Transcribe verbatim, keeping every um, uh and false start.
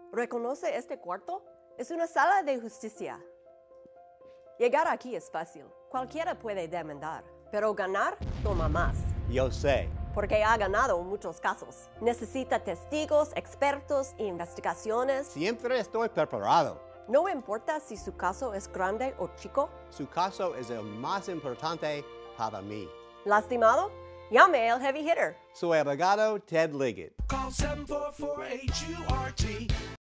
¿Reconoce este cuarto? Es una sala de justicia. Llegar aquí es fácil. Cualquiera puede demandar. Pero ganar toma más. Yo sé. Porque ha ganado muchos casos. Necesita testigos, expertos e investigaciones. Siempre estoy preparado. No importa si su caso es grande o chico. Su caso es el más importante para mí. ¿Lastimado? Llame al heavy hitter. Soy abogado Ted Liggett. Call seven four four H U R T.